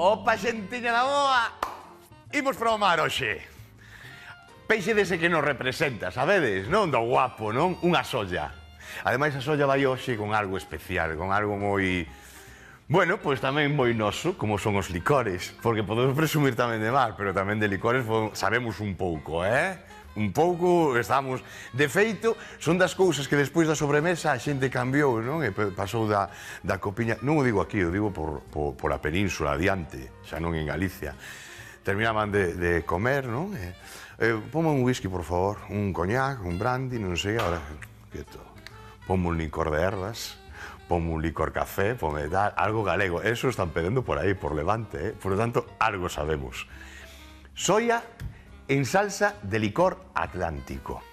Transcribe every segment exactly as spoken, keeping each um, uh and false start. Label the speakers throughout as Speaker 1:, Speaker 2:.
Speaker 1: Opa, xentiña da boa! Imos para o mar hoxe. Peixe dese que nos representa, sabedes? Non do guapo, non? Unha solla. Ademais, a solla vai hoxe con algo especial, con algo moi... Bueno, pois tamén moi noso, como son os licores, porque podemos presumir tamén de mar, pero tamén de licores sabemos un pouco, eh? Un pouco estamos... De feito, son das cousas que despois da sobremesa a xente cambiou, non? E pasou da, da copiña... Non o digo aquí, o digo por, por, por a península, adiante, xa non en Galicia. Terminaban de, de comer, non? E, eh, ponme un whisky, por favor, un coñac, un brandy, non sei, ahora... Quieto. Ponme un licor de ervas, ponme un licor café, ponme tal, algo galego. Eso están pedendo por aí, por Levante, eh? Por lo tanto, algo sabemos. Soia en salsa de licor atlántico.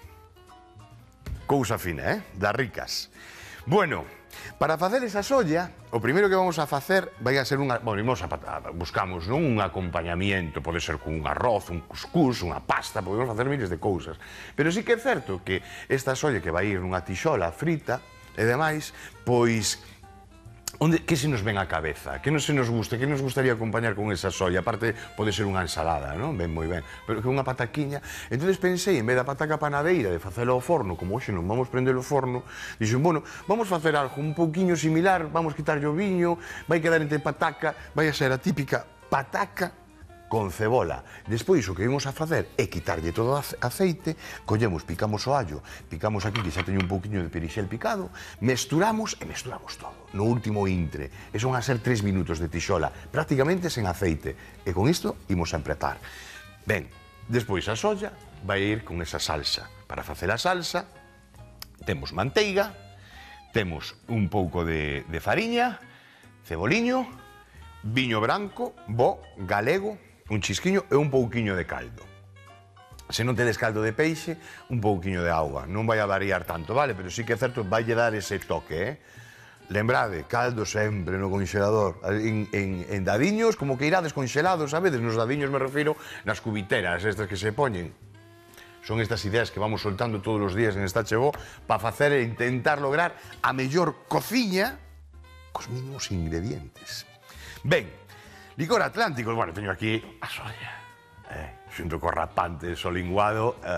Speaker 1: Cousa fina, eh? Das ricas. Bueno, para facer esa solla, o primeiro que vamos a facer vai a ser unha... Bueno, imos a, a, buscamos, non? Un acompañamiento, pode ser con un arroz, un cuscús, unha pasta, podemos facer miles de cousas. Pero sí que é certo que esta solla que vai ir nunha tixola frita e demais, pois... Onde, que se nos ven á cabeza? Que non se nos gusta? Que nos gustaría acompañar con esa solla? Aparte, pode ser unha ensalada, non? Ben, moi ben. Pero que unha pataquiña... Entón pensei, en vez da pataca panadeira, de facelo ao forno, como hoxe non vamos prender o forno, dixen, bueno, vamos facer algo un pouquiño similar, vamos quitarlle o viño, vai quedar entre pataca, vai a ser a típica pataca con cebola. Despois, o que vimos a facer é quitarlle todo o aceite, collemos, picamos o allo, picamos aquí, que xa teño un pouquiño de perixel picado, mesturamos e mesturamos todo. No último intre. E son a ser tres minutos de tixola, prácticamente sen aceite. E con isto, imos a empezar. Ben, despois a solla vai ir con esa salsa. Para facer a salsa, temos manteiga, temos un pouco de, de fariña, ceboliño, viño branco, bo, galego, un chisquiño e un pouquiño de caldo. Se non tedes caldo de peixe, un pouquiño de auga. Non vai a variar tanto, vale? Pero sí que é certo, vai lle dar ese toque, eh? Lembrade, caldo sempre no congelador. En, en, en dadiños, como que irá descongelado, sabedes? Nos dadiños me refiro nas cubiteras, estas que se poñen. Son estas ideas que vamos soltando todos os días en esta Chegó para facer e intentar lograr a mellor cociña cos mínimos ingredientes. Ben, licor atlántico, bueno, teño aquí a solla, eh, xunto co rapante solinguado, eh.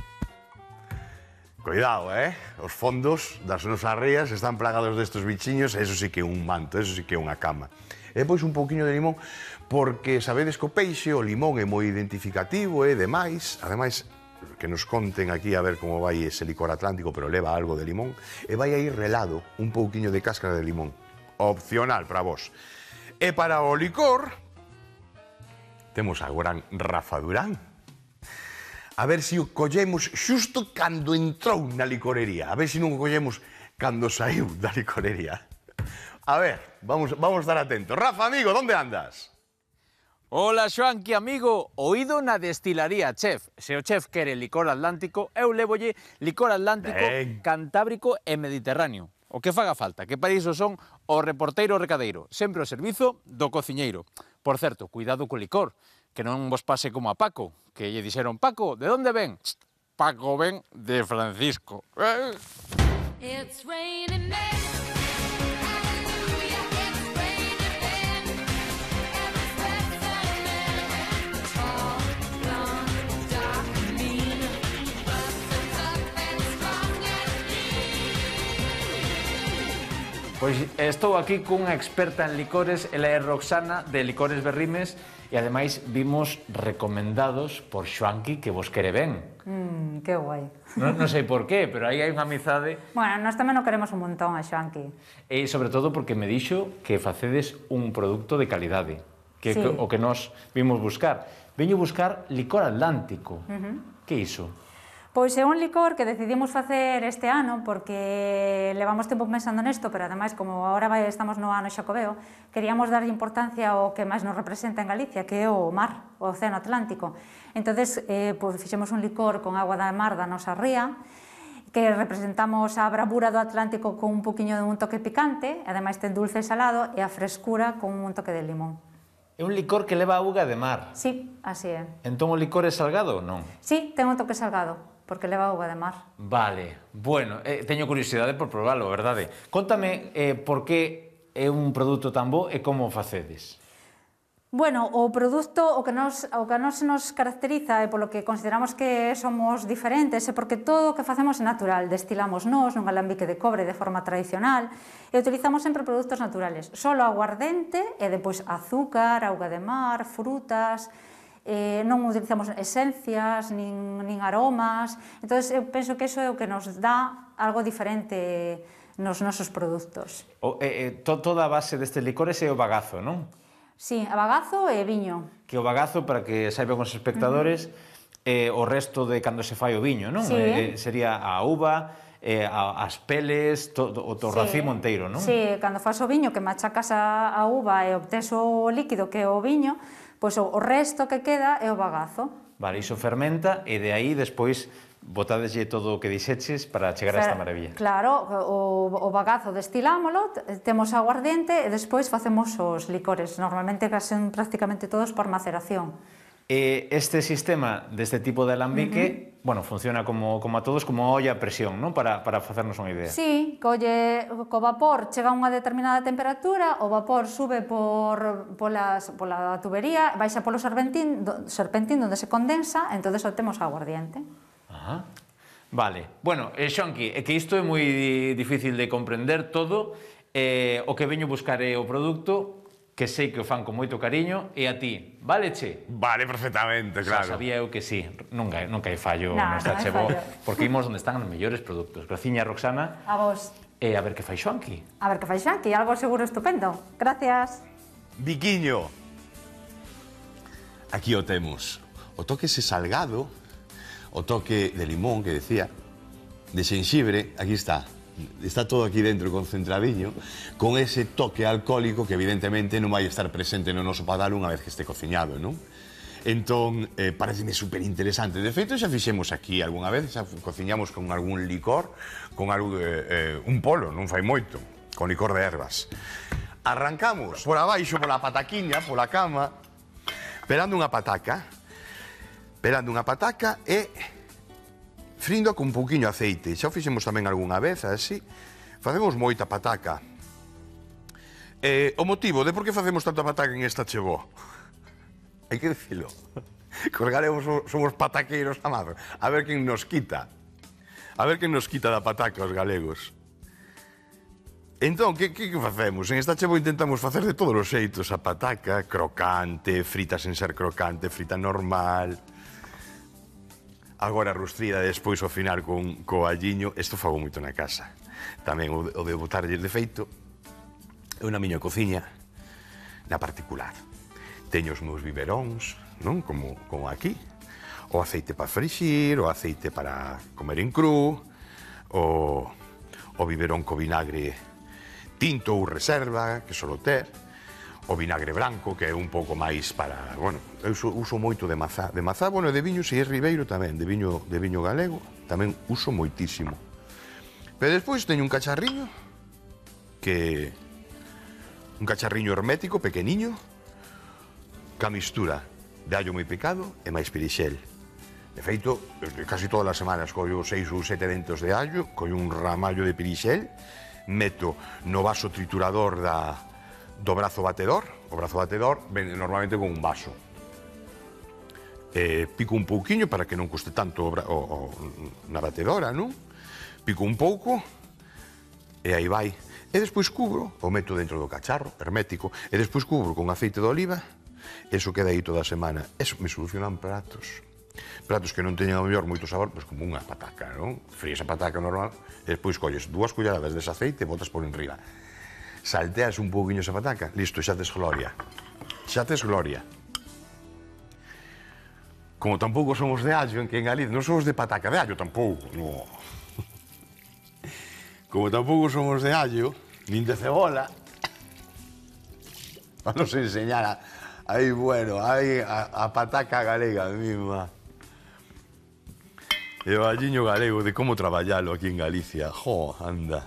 Speaker 1: Cuidado, eh, os fondos das nosas rías están plagados destes bichiños, eso sí que é un manto, eso sí que é unha cama. E depois un pouquiño de limón, porque sabedes que o peixe, o limón é moi identificativo e demais, ademais, que nos conten aquí a ver como vai ese licor atlántico, pero leva algo de limón, e vai a ir relado un pouquiño de cáscara de limón, opcional para vos. E para o licor, temos a gran Rafa Durán. A ver se o collemos xusto cando entrou na licorería. A ver se non o collemos cando saiu da licorería. A ver, vamos, vamos estar atentos. Rafa, amigo, onde andas?
Speaker 2: Hola, Xoanqui, amigo. Oído na destilaría, chef. Se o chef quere licor atlántico, eu levolle licor atlántico, ben, cantábrico e mediterráneo. O que faga falta, que para iso son o reporteiro recadeiro, sempre ao servizo do cociñeiro. Por certo, cuidado co licor, que non vos pase como a Paco, que lle dixeron, Paco, de onde ven? Paco ven de Francisco.
Speaker 3: It's raining men.
Speaker 2: Pois estou aquí cunha experta en licores, ela é Roxana, de Licores Berrimes, e ademais vimos recomendados por Xoanqui, que vos quere ben.
Speaker 4: Mmm, que guai.
Speaker 2: Non, non sei por qué, pero aí hai unha amizade.
Speaker 4: Bueno, nós tamén o queremos un montón a Xoanqui.
Speaker 2: E sobre todo porque me dixo que facedes un produto de calidade, que
Speaker 4: sí,
Speaker 2: é o que nós vimos buscar. Veño buscar licor atlántico. Uh-huh. Que é iso?
Speaker 4: Pois é un licor que decidimos facer este ano porque levamos tempo pensando nesto, pero ademais, como agora vai, estamos no ano xacobeo, queríamos darlle importancia ao que máis nos representa en Galicia, que é o mar, o Océano Atlántico. Entonces, eh, pois fixemos un licor con agua da mar da nosa ría, que representamos a bravura do Atlántico con un poquinho de un toque picante, ademais ten dulce e salado, e a frescura con un toque de limón.
Speaker 2: É un licor que leva auga de mar.
Speaker 4: Sí, así é.
Speaker 2: Entón o licor é salgado ou non?
Speaker 4: Sí, ten un toque salgado, porque leva auga de mar.
Speaker 2: Vale, bueno, eh, teño curiosidade por probarlo, verdade? Contame eh, por que é un produto tan bo e como o facedes.
Speaker 4: Bueno, o produto o que nos, o que nos nos caracteriza e polo que consideramos que somos diferentes é porque todo o que facemos é natural. Destilamos nós nun alambique de cobre de forma tradicional e utilizamos sempre produtos naturales. Solo aguardente e depois azúcar, auga de mar, frutas, eh, non utilizamos esencias, nin, nin aromas. Entón, eu penso que iso é o que nos dá algo diferente nos nosos produtos.
Speaker 2: O, eh, eh, to, toda a base destes licores é o bagazo, non?
Speaker 4: Sí, a bagazo e viño.
Speaker 2: Que o bagazo, para que saiban os espectadores, uh-huh. eh, o resto de cando se fai o viño, non?
Speaker 4: Sí.
Speaker 2: Eh, sería a uva, eh, a, as peles, to, o torracimo
Speaker 4: sí.
Speaker 2: inteiro, non?
Speaker 4: Sí, cando faz o viño, que machacas a, a uva e obtes o líquido que é o viño, pois o, o resto que queda é o bagazo.
Speaker 2: Vale, iso fermenta e de aí despois botadeslle todo o que dixeches para chegar a esta maravilla.
Speaker 4: Claro, o, o bagazo destilámolo, temos aguardiente e despois facemos os licores. Normalmente son prácticamente todos por maceración.
Speaker 2: E este sistema deste tipo de alambique, uh-huh. bueno, funciona como, como a todos, como olla a presión, non? Para, para facernos unha idea.
Speaker 4: Sí, colle, co vapor chega a unha determinada temperatura, o vapor sube por, polas, pola tubería, baixa polo serpentín, do, serpentín onde se condensa, entón temos aguardiente.
Speaker 2: Ajá. Vale. Bueno, eh, Xonqui, é que isto é moi difícil de comprender todo. Eh, o que veño buscar é o produto, que sei que o fan con moito cariño, e a ti, vale, che?
Speaker 1: Vale, perfectamente, claro.
Speaker 2: Xa sabía eu que sí, nunca, nunca hai fallo
Speaker 4: no,
Speaker 2: nesta
Speaker 4: non hai
Speaker 2: chebo,
Speaker 4: fallo.
Speaker 2: porque imos onde están os mellores produtos. Graciña, Roxana.
Speaker 4: A vos.
Speaker 2: E a ver que fai Xonqui.
Speaker 4: A ver que fai Xonqui, algo seguro estupendo. Gracias.
Speaker 1: Biquiño. Aquí o temos. O toque ese salgado, o toque de limón, que decía, de xenxibre, aquí está. Está todo aquí dentro concentradiño, con ese toque alcohólico que evidentemente non vai estar presente no noso padal unha vez que este cociñado, non? Entón, eh, pareceme super interesante. De feito, xa fixemos aquí algunha vez, xa cociñamos con algún licor, con algo de, eh, un polo, non fai moito, con licor de ervas. Arrancamos por abaixo, pola pataquiña, pola cama, pelando unha pataca, pelando unha pataca e frindo con un pouquiño aceite. Xa o fixemos tamén algunha vez, así. Facemos moita pataca. Eh, o motivo de por que facemos tanta pataca en esta chevó? Hai que dicilo. Que os galegos somos pataqueiros amados. A ver quen nos quita. A ver quen nos quita da pataca os galegos. Entón, que, que, que facemos? En esta chevó intentamos facer de todos os xeitos a pataca, crocante, frita sen ser crocante, frita normal. Agora rustrida, despois ao final con co alliño. Isto fago moito na casa. Tamén o de, o de botarlle de feito é unha miña cociña na particular. Teño os meus biberóns, non? Como, como aquí. O aceite para frixir, o aceite para comer en cru, o, o biberón co vinagre tinto ou reserva, que solo ter, o vinagre branco, que é un pouco máis para, bueno, eu uso, uso moito de mazá, de mazá, bueno, de viño, se é ribeiro tamén, de viño, de viño galego, tamén uso moitísimo. Pero despois teño un cacharriño, que, un cacharriño hermético, pequeniño, ca mistura de allo moi picado e máis pirixel. De feito, casi todas as semanas collo seis ou sete dentos de allo, collo un ramallo de pirixel, meto no vaso triturador da do brazo batedor. O brazo batedor ven normalmente con un vaso. Eh, pico un pouquiño para que non custe tanto o, o, o, na batedora, non? Pico un pouco e aí vai. E despois cubro, o meto dentro do cacharro hermético, e despois cubro con aceite de oliva. Eso queda aí toda a semana. Eso me solucionan pratos. Pratos que non teñen ao mellor moito sabor, pois como unha pataca, non? Fríes a pataca normal, e despois colles dúas culleradas dese aceite e botas por enriba. Salteas un pouquiño esa pataca, listo, xa tes gloria. Xa tes gloria. Como tampouco somos de allo, en que en Galicia non somos de pataca de allo tampouco, no. Como tampouco somos de allo, nin de cebola, vamos a enseñar a, aí, bueno, aí a, a pataca galega misma. E o alliño galego de como traballalo aquí en Galicia. Jo, anda.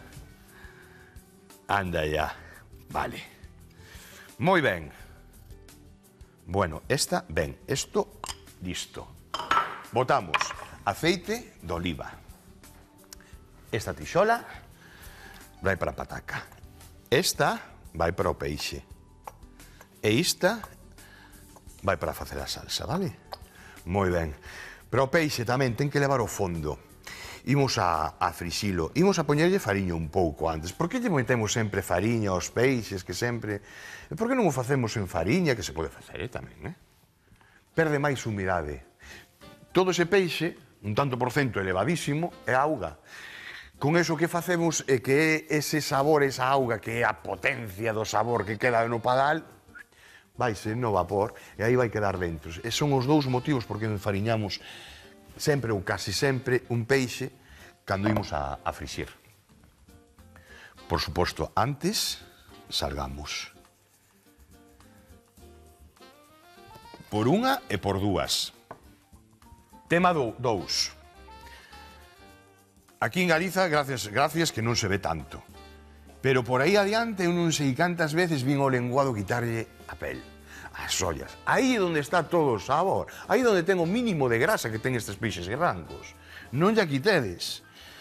Speaker 1: Anda ya. Vale. Moi ben. Bueno, esta, ben. Esto, listo. Botamos aceite de oliva. Esta tixola vai para a pataca. Esta vai para o peixe. E esta vai para facer a salsa, vale? Moi ben. Pero o peixe tamén ten que levar o fondo. Imos a, a frisilo. Imos a poñerlle fariña un pouco antes. Por que lle metemos sempre fariña aos peixes, que sempre... E por que non o facemos en fariña, que se pode facer eh, tamén, eh? Perde máis humidade. Todo ese peixe, un tanto por cento elevadísimo, é auga. Con eso que facemos é que ese sabor, esa auga, que é a potencia do sabor que queda no padal, vaise no vapor e aí vai quedar dentro. E son os dous motivos por que enfariñamos sempre ou casi sempre un peixe cando imos a, a frixir. Por suposto, antes salgamos. Por unha e por dúas. Tema dous. Aquí en Galiza, gracias, gracias que non se ve tanto. Pero por aí adiante, eu non sei cantas veces vin o lenguado quitarlle a pel, as ollas. Aí é onde está todo o sabor. Aí é onde ten o mínimo de grasa que ten estes peixes grancos. Non lla quitedes.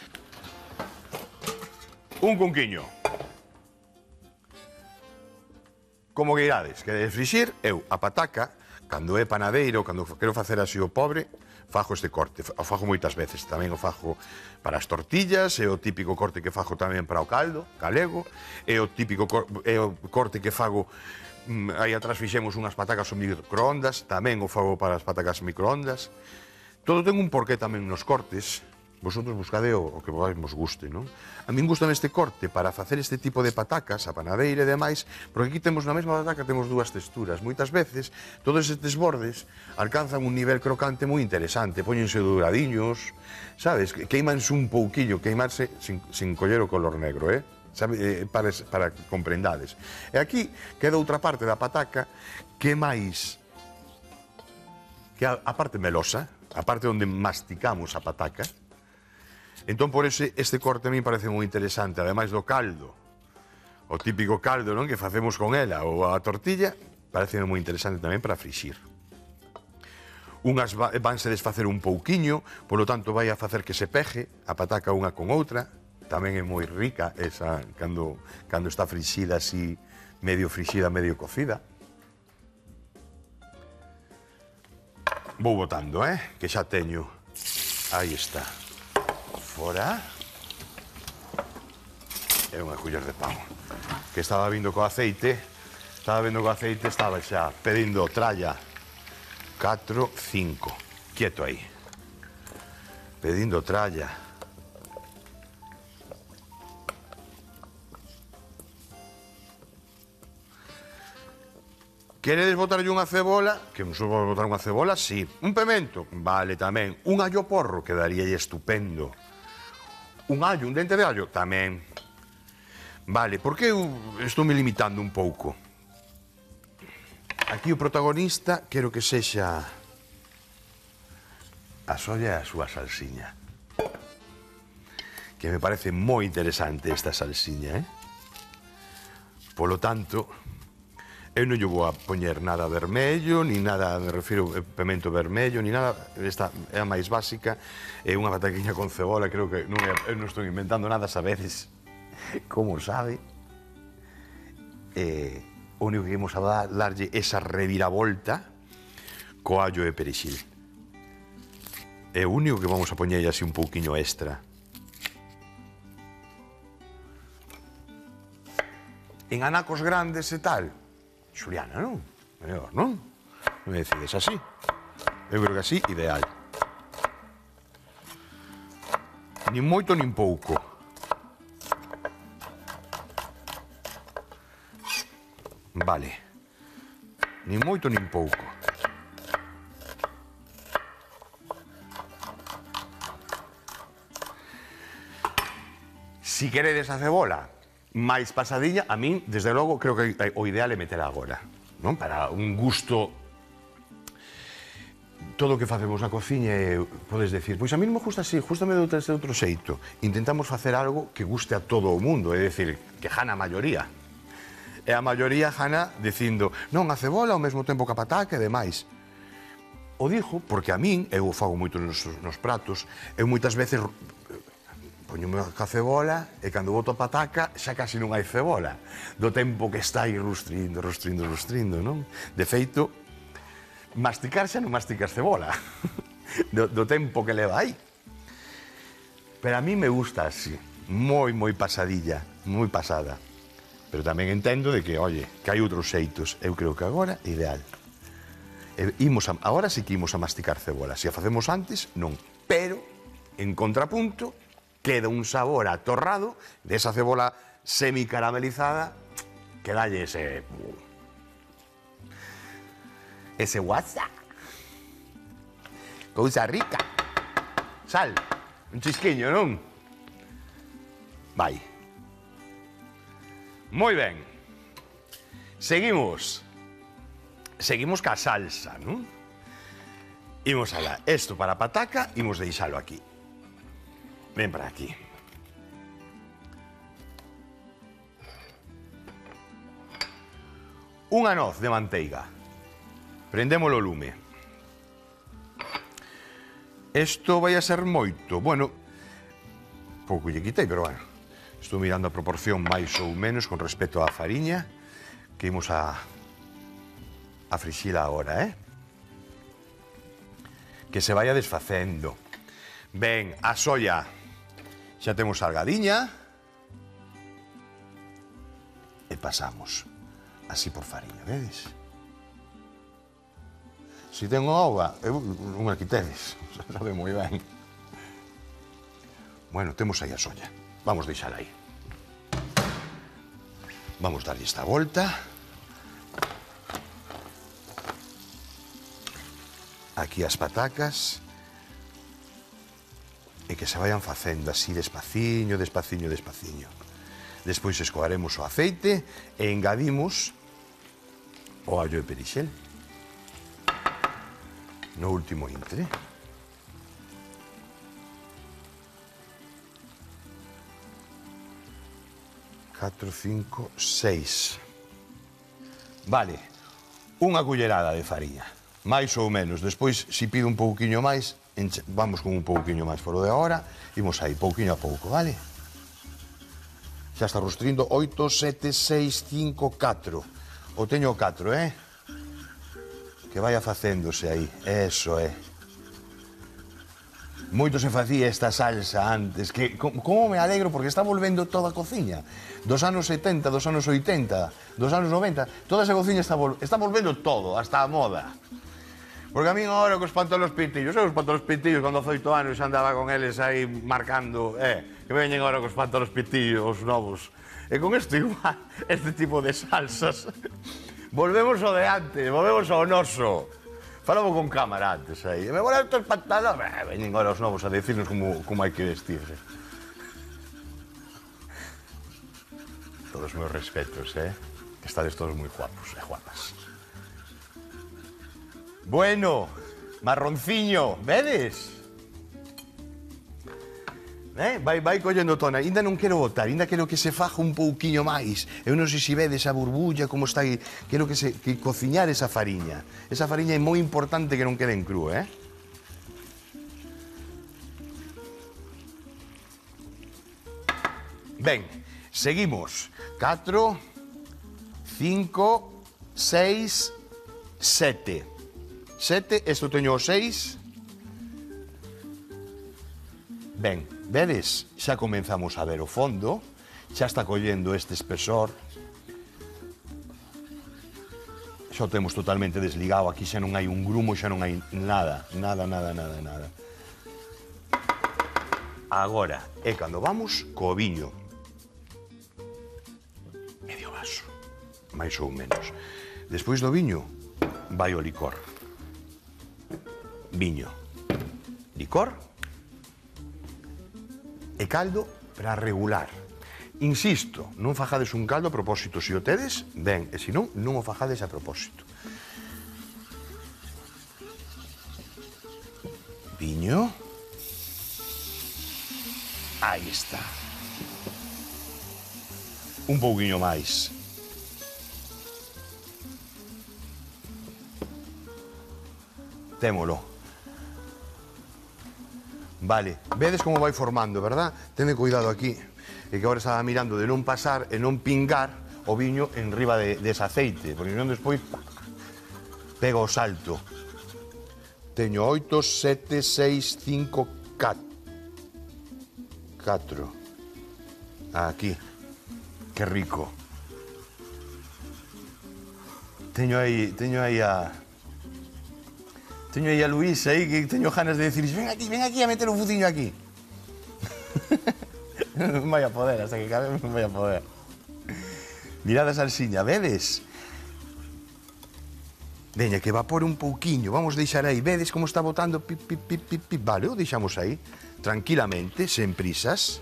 Speaker 1: Un cunquiño. Como que irades, que de frixir, eu a pataca, cando é panadeiro, cando quero facer así o pobre, fajo este corte, o fajo moitas veces, tamén o fajo para as tortillas, é o típico corte que fajo tamén para o caldo, galego, é o típico cor, é o corte que fago, mm, aí atrás fixemos unhas patacas ao microondas, tamén o fago para as patacas microondas. Todo ten un porqué tamén nos cortes, vosotros buscade o, o que vos guste, non? A min gusta este corte para facer este tipo de patacas, a panadeira e demais, porque aquí temos na mesma pataca, temos dúas texturas. Moitas veces, todos estes bordes alcanzan un nivel crocante moi interesante, póñense duradiños, sabes? Queimanse un pouquillo, queimarse sin, sin coller o color negro, eh? Sabe? Eh, para, para que comprendades. E aquí queda outra parte da pataca que máis, que a, a parte melosa, a parte onde masticamos a pataca. Entón, por ese, este corte a mí parece moi interesante, ademais do caldo, o típico caldo, non, que facemos con ela, ou a tortilla, parece moi interesante tamén para frixir. Unhas vanse desfacer un pouquiño, polo tanto vai a facer que se peje a pataca unha con outra, tamén é moi rica esa, cando, cando está frixida así, medio frixida, medio cocida. Vou botando, eh, que xa teño. Aí está. Fora. É unha culler de pão. Que estaba vindo co aceite, estaba vindo co aceite, estaba xa pedindo tralla. catro, cinco. Quieto aí. Pedindo tralla. Queredes botarlle unha cebola? Que non só vou botar unha cebola, sí. Un pemento? Vale, tamén. Un allo porro quedaría estupendo. Un allo, un dente de allo? Tamén. Vale, por que eu estou me limitando un pouco? Aquí o protagonista quero que sexa a solla e a súa salsiña. Que me parece moi interesante esta salsiña, eh? Polo tanto, eu non lle vou a poñer nada vermello, ni nada, me refiro pemento vermello, ni nada, esta é a máis básica, é unha pataquiña con cebola, creo que non, eu non estou inventando nada, sabedes como sabe. Eh, o único que imos a dar, darlle esa reviravolta co allo e perexil. É o único que vamos a poñer así un pouquiño extra. En anacos grandes e tal, Xuliana, non? Mellor, non? Non me decides así. Eu creo que así, ideal. Nin moito, nin pouco. Vale. Nin moito, nin pouco. Si queredes a cebola máis pasadiña, a min, desde logo, creo que o ideal é meter agora, non? Para un gusto... Todo o que facemos na cociña, podes decir, pois a mí non me gusta así, justame de outro xeito. Intentamos facer algo que guste a todo o mundo, é dicir, que jana a maioría. E a maioría jana dicindo, non, a cebola ao mesmo tempo que a pataca e demais. O dixo porque a min, eu o fago moito nos, nos pratos, eu moitas veces poñome a cebola e cando boto a pataca xa casi non hai cebola. Do tempo que está aí rustrindo, rustrindo, rustrindo, non? De feito, masticar xa non masticas cebola. do, do tempo que leva aí. Pero a mí me gusta así, moi, moi pasadilla, moi pasada. Pero tamén entendo de que, oye, que hai outros xeitos. Eu creo que agora, ideal. E, imos a, agora sí que imos a masticar cebola. Se a facemos antes, non. Pero, en contrapunto, queda un sabor atorrado desa cebola semicaramelizada que dalle ese... ese WhatsApp. Cousa rica. Sal. Un chisquiño, non? Vai. Moi ben. Seguimos. Seguimos ca salsa, non? Imos alá. Esto para a pataca, imos deixalo aquí. Ven para aquí. Unha noz de manteiga. Prendémolo o lume. Isto vai a ser moito. Bueno, pouco lle quitei, pero bueno. Estou mirando a proporción máis ou menos con respecto á fariña que imos a a frixila agora, eh? Que se vaya desfacendo. Ben, a soia xa temos salgadiña e pasamos así por fariña, vedes? Se tengo auga, eu non a quitedes, sabe moi ben. Bueno, temos aí a soia. Vamos deixar aí. Vamos darlle esta volta. Aquí as patacas. E que se vayan facendo así despaciño, despaciño, despaciño. Despois escoaremos o aceite e engadimos o allo e perixel. No último intre. catro, cinco, seis. Vale, unha cullerada de fariña, máis ou menos. Despois, se pido un pouquiño máis, vamos con un pouquiño máis. Por o de agora, imos aí, pouquiño a pouco, vale? Xa está rostrindo. Oito, sete, seis, cinco, catro. O teño catro, eh? Que vaya facéndose aí, eso é. Moito se facía esta salsa antes, que como me alegro porque está volvendo toda a cociña. Dos anos setenta, dos anos oitenta, dos anos noventa, toda esa cociña está, vol está volvendo todo, hasta a moda. Porque a min agora cos pantalos pintillos, eu os pantalos pintillos, cando oito anos xa andaba con eles aí marcando, eh, que veñen agora cos pantalos pintillos, os novos. E con isto igual, este tipo de salsas, volvemos ao de antes, volvemos ao noso. Falamos con cámara antes aí. Me volan estos pantalones. Eh, veñen agora os novos a decirnos como, como hai que vestirse. Todos os meus respetos, eh? Que estades todos moi guapos e guapas. Bueno, marronciño, vedes? Eh? Vai, vai collendo tona. Ainda non quero botar, ainda quero que se faja un pouquiño máis. Eu non sei se vedes a burbulla, como está aí. Quero que se que cociñar esa fariña. Esa fariña é moi importante que non quede en cru, eh? Ben, seguimos. catro, cinco, seis, sete. sete, isto teño o seis. Ben, vedes? Xa comenzamos a ver o fondo, xa está collendo este espesor. Xa o temos totalmente desligado, aquí xa non hai un grumo, xa non hai nada, nada, nada, nada, nada. Agora é cando vamos co viño. Medio vaso, máis ou menos. Despois do viño, vai o licor. Viño, licor e caldo para regular. Insisto, non fajades un caldo a propósito. Se o tedes, ben, e se non, non o fajades a propósito. Viño. Aí está. Un pouquiño máis. Témolo. Vale, vedes como vai formando, verdad? Tende cuidado aquí, e que agora estaba mirando de non pasar e non pingar o viño en riba de, dese aceite, porque non despois... Pega o salto. Teño oito, sete, seis, cinco, catro. Aquí. Que rico. Teño aí, teño aí a... Teño aí a Luisa aí que teño ganas de decir, ven aquí, ven aquí a meter un fuciño aquí. Non vai a poder, hasta que cabe non vai a poder. Mirad a salsiña, vedes? Veña, que evapore un pouquiño, vamos deixar aí, vedes como está botando pip, pip, pip, pip, pip, vale, o deixamos aí, tranquilamente, sen prisas.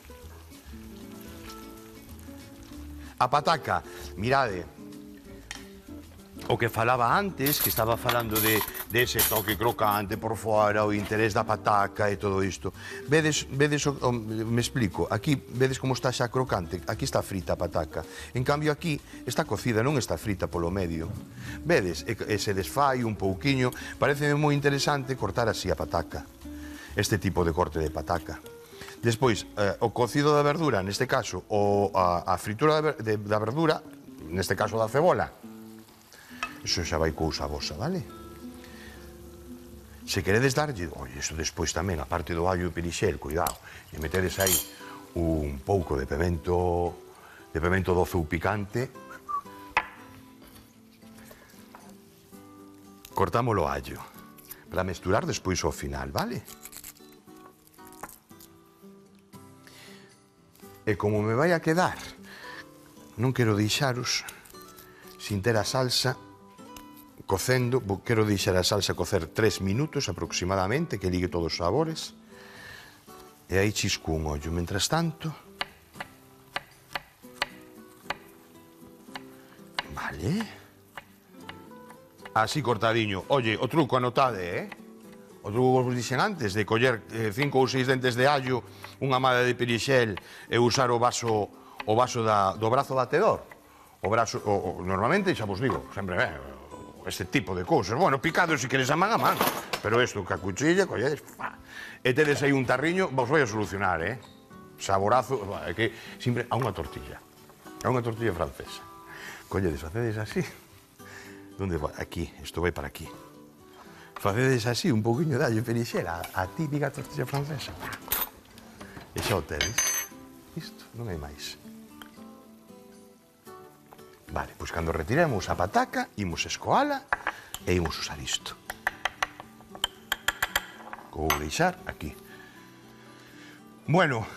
Speaker 1: A pataca, mirade, o que falaba antes, que estaba falando de, de ese toque crocante por fora, o interés da pataca e todo isto. Vedes, vedes o, o, me explico, aquí vedes como está xa crocante, aquí está frita a pataca. En cambio aquí está cocida, non está frita polo medio. Vedes, e, e se desfai un pouquiño, parece moi interesante cortar así a pataca. Este tipo de corte de pataca. Despois, eh, o cocido da verdura, neste caso, o a, a fritura da, de, da verdura, neste caso da cebola, iso xa vai cousa vosa, vale? Se queredes darlle, oi, iso despois tamén, a parte do allo e perixel, cuidado, e metedes aí un pouco de pemento, de pemento doce ou picante, cortámolo o allo, para mesturar despois ao final, vale? E como me vai a quedar, non quero deixaros sin ter a salsa cocendo, quero deixar a salsa cocer tres minutos aproximadamente, que ligue todos os sabores, e aí chisco un ollo. Mentras tanto, vale, así cortadiño. Oye, o truco anotade, eh? O truco que vos dixen antes, de coller eh, cinco ou seis dentes de allo, unha mada de perixel e usar o vaso, o vaso da, do brazo batedor. O brazo, o, o, normalmente, xa vos digo, sempre, eh, este tipo de cousas. Bueno, picado se queres a man a man, pero isto, ca cuchilla, colledes, fa, e tedes aí un tarriño, vos vai a solucionar, eh? Saborazo, é que sempre a unha tortilla, a unha tortilla francesa. Colledes, facedes así, donde vai? Aquí, isto vai para aquí. Facedes así, un pouquiño de allo e perixela, a típica tortilla francesa. E xa o tedes. Isto, non hai máis. Vale, pois cando retiremos a pataca, imos escoala e imos usar isto. Vou deixar aquí. Bueno,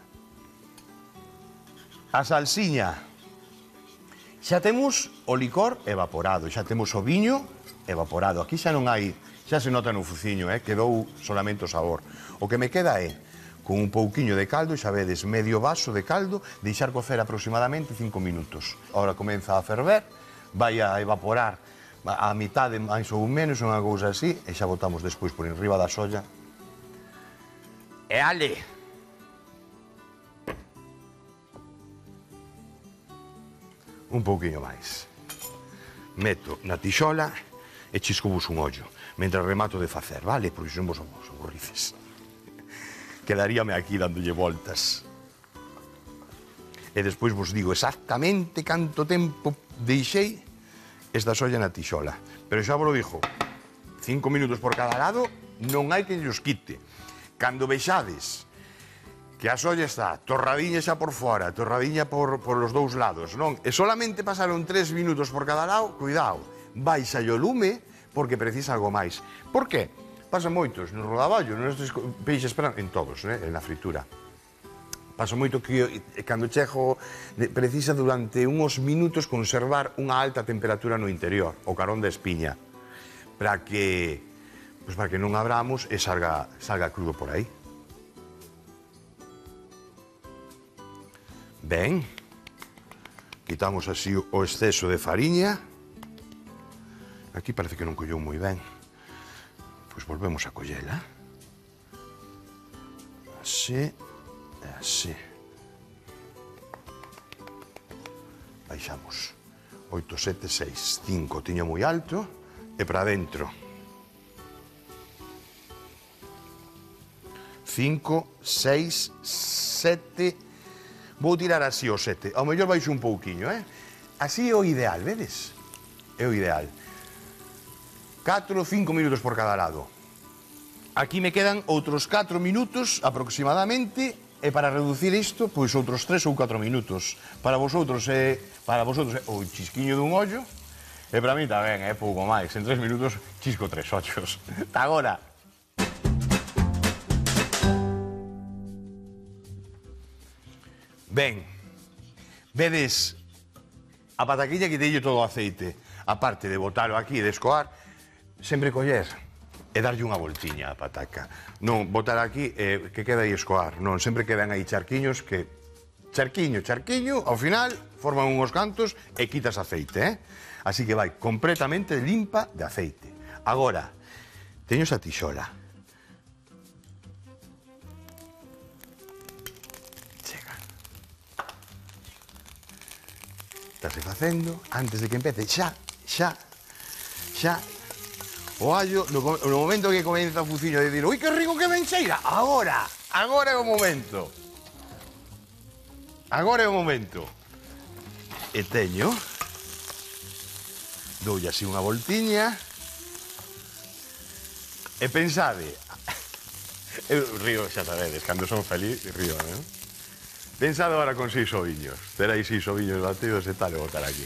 Speaker 1: a salsiña. Xa temos o licor evaporado, xa temos o viño evaporado. Aquí xa non hai, xa se nota no fuciño, eh? Quedou solamente o sabor. O que me queda é, con un pouquiño de caldo, xa vedes, medio vaso de caldo, deixar cocer aproximadamente cinco minutos. Ahora comeza a ferver, vai a evaporar a mitade, máis ou menos, unha cousa así, e xa botamos despois por enriba da solla. E ale! Un pouquiño máis. Meto na tixola e chiscovos un ollo, mentre remato de facer, vale? Porque son vos aburrices. Quedaríame aquí dándolle voltas. E despois vos digo exactamente canto tempo deixei esta solla na tixola. Pero xa vos lo dixo, cinco minutos por cada lado, non hai que llos quite. Cando vexades que a solla está torradiña xa por fora, torradiña por, por los dous lados, non? E solamente pasaron tres minutos por cada lado, cuidado, baixa o lume porque precisa algo máis. Por que? Pasa moitos no rodaballo, nestes peixes, en todos, né? Na fritura. Pasa moito que cando chego precisa durante uns minutos conservar unha alta temperatura no interior, o carón da espiña, para que, pues para que non abramos e salga, salga crudo por aí. Ben, quitamos así o exceso de fariña. Aquí parece que non collou moi ben. Pois volvemos a collela. Así, así. Baixamos. oito, sete, seis, cinco, tiño moi alto, e para dentro. cinco, seis, sete... Vou tirar así o sete. Ao mellor baixo un pouquiño, eh? Así é o ideal, vedes? É o ideal. catro ou cinco minutos por cada lado. Aquí me quedan outros catro minutos aproximadamente, e para reducir isto, pois outros tres ou catro minutos. Para vosotros é, para vosotros é o chisquiño dun ollo, e para mí tamén é pouco máis. En tres minutos chisco tres ochos. Ta agora. Ben, vedes a pataquilla que teño todo o aceite. Aparte de botalo aquí e de escoar, sempre coller e darlle unha voltiña á pataca. Non botar aquí e que queda aí escoar. Non, sempre quedan aí charquiños que... Charquiño, charquiño, ao final forman unhos cantos e quitas aceite, eh? Así que vai completamente limpa de aceite. Agora, teño esa tixola. Chega. Estase facendo, antes de que empece, xa, xa, xa, o allo, no, no momento que comeza o fuciño de dir, ui, que rico que ben cheira, agora, agora é o momento. Agora é o momento. E teño, doulle así unha voltiña, e pensade, eu río, xa sabedes, cando son feliz, río, non? Pensade agora con seis oviños, terais seis oviños batidos e tal, e botar aquí.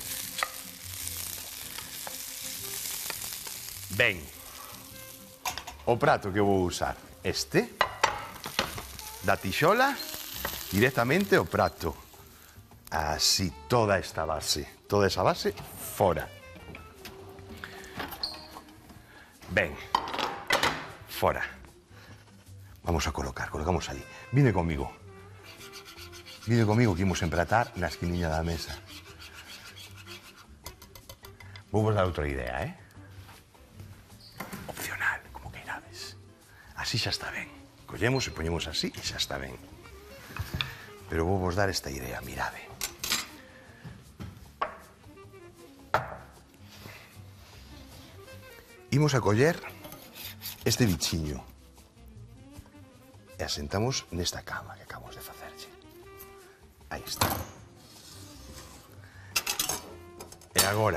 Speaker 1: Ben, o prato que vou usar, este, da tixola, directamente o prato. Así, toda esta base, toda esa base, fora. Ben, fora. Vamos a colocar, colocamos aí. Vine comigo. Vine comigo que imos empratar na esquiniña da mesa. Vou vos dar outra idea, eh? Opcional, como que irades. Así xa está ben. Collemos e poñemos así e xa está ben. Pero vou vos dar esta idea, mirade. Imos a coller este bichiño e asentamos nesta cama que acabamos de facerlle. Aí está. E agora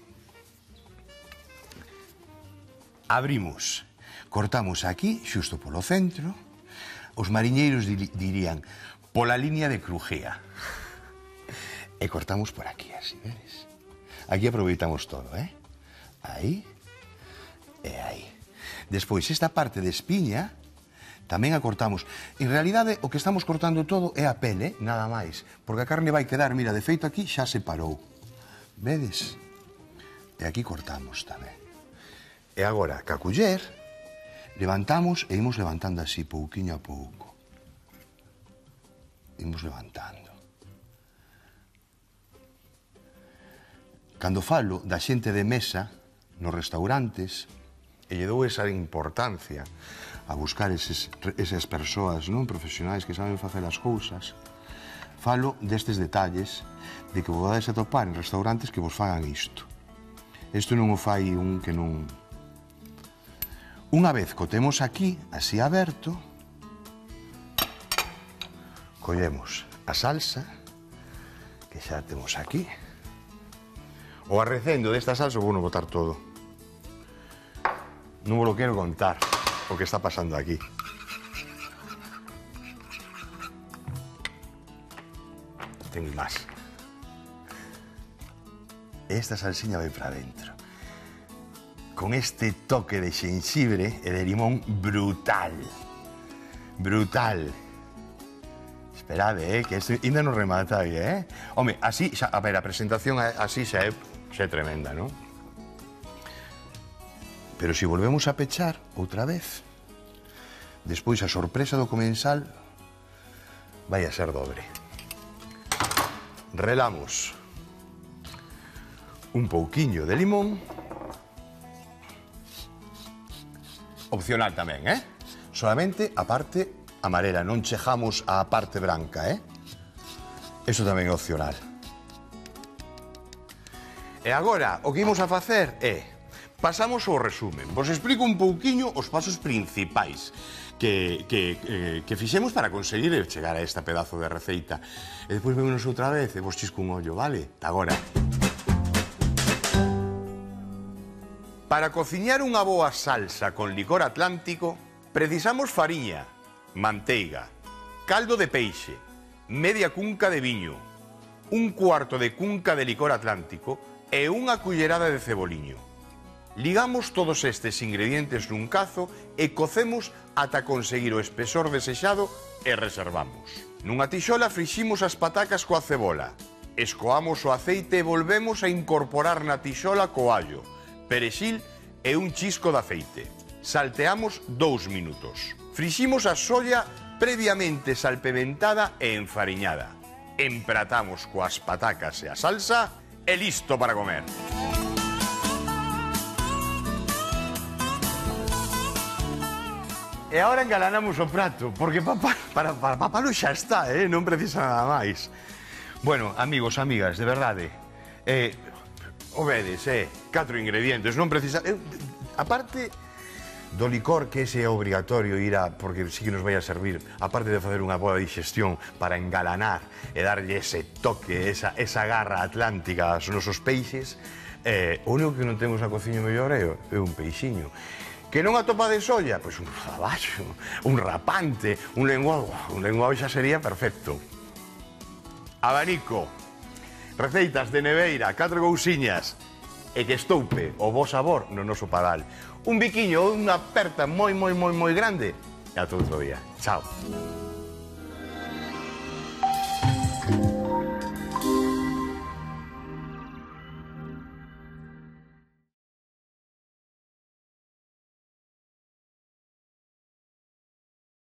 Speaker 1: abrimos, cortamos aquí, xusto polo centro. Os mariñeiros dirían pola línea de crujea. E cortamos por aquí, así, veres? Aquí aproveitamos todo, eh? Aí e aí. Despois, esta parte de espiña tamén a cortamos. En realidade, o que estamos cortando todo é a pele, nada máis. Porque a carne vai quedar, mira, de feito aquí xa se parou. Vedes? E aquí cortamos tamén. E agora, ca culler, levantamos e imos levantando así, pouquiño a pouco. Imos levantando. Cando falo da xente de mesa nos restaurantes, e lle dou esa importancia a buscar eses, esas persoas non profesionais que saben facer as cousas, falo destes detalles de que vos dades a topar en restaurantes que vos fagan isto. Isto non o fai un que non... Unha vez que o temos aquí, así aberto, collemos a salsa, que xa temos aquí. O arrecendo desta salsa vou non botar todo. Non vos lo quero contar o que está pasando aquí. Tengo máis. Esta salsiña vai para dentro. Con este toque de xenxibre e de limón brutal. Brutal. Esperade, eh, que isto ainda non remata aí, eh? Home, así, xa, a ver, a presentación así xa é, xa é tremenda, non? Pero se volvemos a pechar outra vez, despois a sorpresa do comensal vai a ser dobre. Relamos un pouquiño de limón, opcional tamén, eh? Solamente a parte amarela, non chejamos a parte branca, eh? Iso tamén é opcional. E agora, o que imos a facer é... Pasamos ao resumen. Vos explico un pouquiño os pasos principais que, que, eh, que fixemos para conseguir chegar a esta pedazo de receita. E despois vémonos outra vez e vos chisco un ollo, vale? Agora. Para cociñar unha boa salsa con licor atlántico, precisamos fariña, manteiga, caldo de peixe, media cunca de viño, un cuarto de cunca de licor atlántico e unha cullerada de ceboliño. Ligamos todos estes ingredientes nun cazo e cocemos ata conseguir o espesor desexado e reservamos. Nunha tixola friximos as patacas coa cebola, escoamos o aceite e volvemos a incorporar na tixola co allo, perexil e un chisco de aceite. Salteamos dous minutos. Friximos a solla previamente salpementada e enfariñada. Empratamos coas patacas e a salsa e listo para comer. E agora engalanamos o prato, porque papá, para, para papalo xa está, eh? Non precisa nada máis. Bueno, amigos, amigas, de verdade, eh, o vedes, eh, catro ingredientes, non precisa... Eh, aparte do licor, que ese é obrigatorio ir a... porque sí que nos vai a servir, aparte de facer unha boa digestión, para engalanar e darlle ese toque, esa, esa garra atlántica aos nosos peixes, eh, o único que non temos na cociña mellor é, é un peixiño. Que non atopa de solla? Pois un zaballo, un rapante, un lenguado. Un lenguado xa sería perfecto. Abanico, receitas de neveira, catro cousiñas, e que estoupe o bo sabor no noso padal. Un biquiño ou unha aperta moi, moi, moi, moi grande. E ata outro día. Chao.